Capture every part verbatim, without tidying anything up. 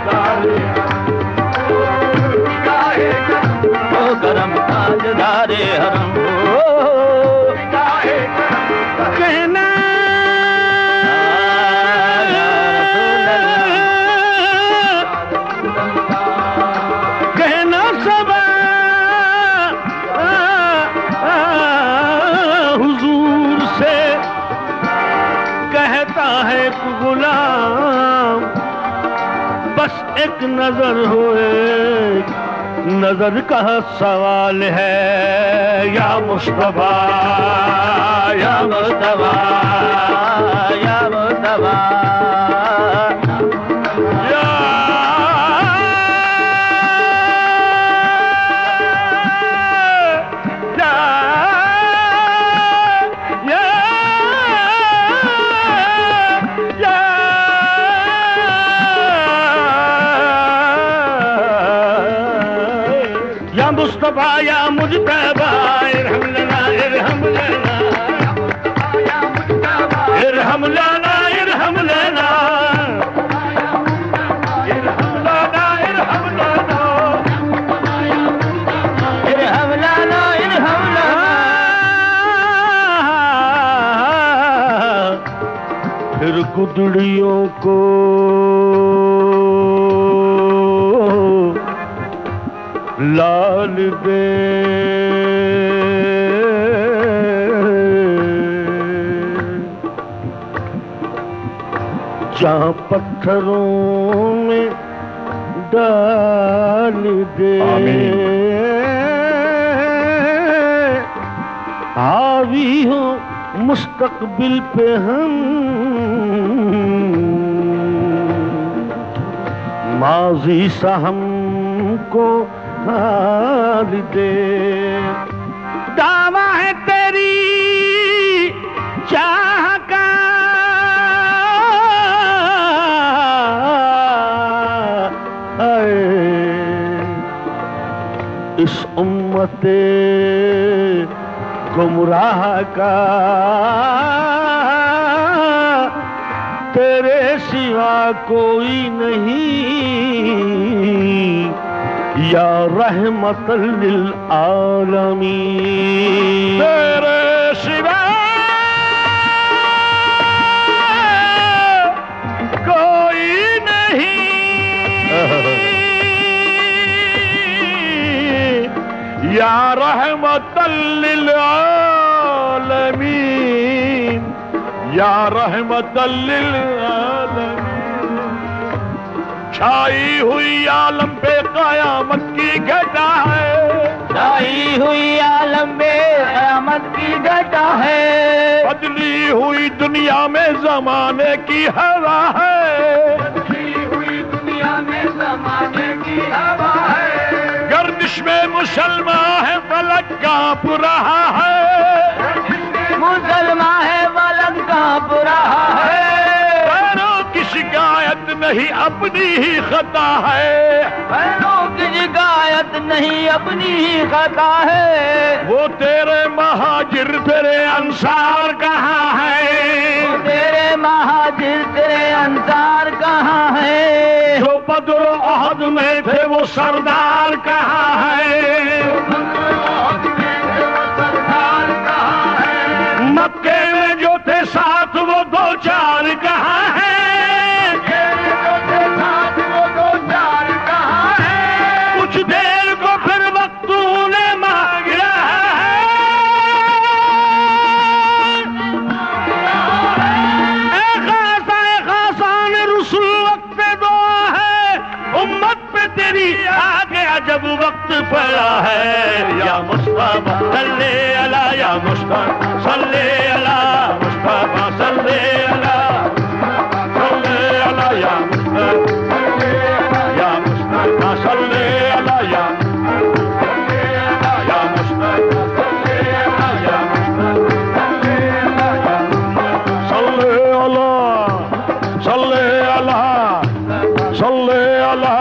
تاجدار او کرم تاجدار حرم کہنا کہنا سب حضور سے کہتا ہے ایک غلام بس ایک نظر ہوئے نظر کا سوال ہے یا مصطفیٰ یا مصطفیٰ یا مصطفیٰ یا مصطفیٰ یا مجتبیٰ ارحم لنا ارحم لنا ارحم لنا ارحم لنا ارحم لنا ارحم لنا ارحم لنا ارحم لنا پھر گدڑیوں کو لال دے جہاں پتھروں میں ڈال دے حاوی ہو مستقبل پہ ہم ماضی سا ہم کو حال دے دعویٰ ہے تیری چاہ کا اس امت گمراہ کا تیرے سوا کوئی نہیں یا رحمت للعالمین تیرے سوا کوئی نہیں یا رحمت للعالمین یا رحمت للعالمین چھائی ہوئی عالم پہ قیامت کی گھٹا ہے چھائی ہوئی عالم پہ قیامت کی گھٹا ہے بدلی ہوئی دنیا میں زمانے کی ہوا ہے بدلی ہوئی دنیا میں زمانے کی ہوا ہے گردش میں مسلمان ہے فلک کانپ رہا ہے مسلمان ہے فلک کانپ رہا ہے شکایت نہیں اپنی ہی خطا ہے غیروں کی شکایت نہیں اپنی ہی خطا ہے وہ تیرے مہاجر تیرے انصار کہاں ہے وہ تیرے مہاجر تیرے انصار کہاں ہے جو بدر و احد میں تھے وہ سردار کہاں ہے مکے میں جو تھے ساتھ وہ دو چار کہاں ہے جب وقت پڑا ہے یا مصطفیٰ صلی علی یا مصطفیٰ صلی علی مصطفیٰ صلی علی صلی علی یا مصطفیٰ یا مصطفیٰ صلی علی یا یا مصطفیٰ صلی علی یا صلی علی صلی علی صلی علی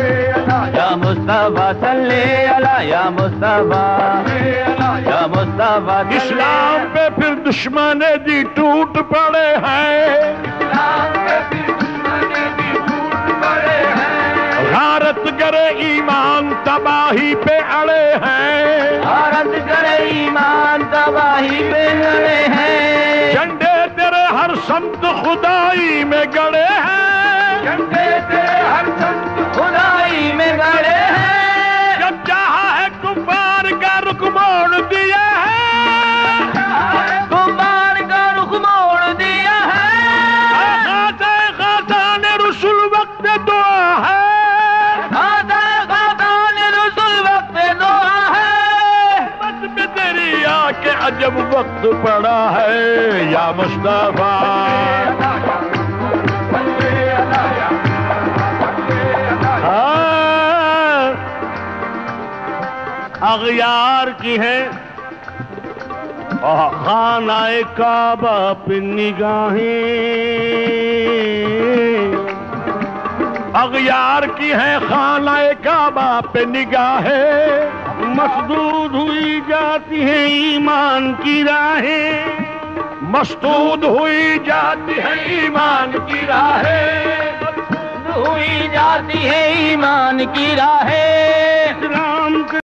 مصطفیٰ صلی علی یا مصطفیٰ یا مصطفیٰ اسلام پہ پھر دشمن دی ٹوٹ پڑے ہیں، غارت گرے ایمان تباہی پہ اڑے ہیں، غارت گرے ایمان تباہی پہ اڑے ہیں، جھنڈے تیرے ہر سمت خدائی میں گڑے ہیں، جھنڈے تیرے ہر سمت خدائی میں گڑے ہیں، جب چاہا ہے کفار کا رخ موڑ دیا ہے، کفار کا رخ موڑ دیا ہے، خاصہ خاصان رسول وقت دعا ہے، کہ عجب وقت پڑا ہے یا مصطفیٰ، ہاں اغیار کی ہے خانہ کعبہ پہ نگاہیں، اغیار کی ہے خانہ کعبہ پہ نگاہیں، مسدود ہوئی جاتی ہیں ایمان کی راہیں، مسدود ہوئی جاتی ہے ایمان کی راہیں، ہوئی جاتی ہے ایمان کی راہیں،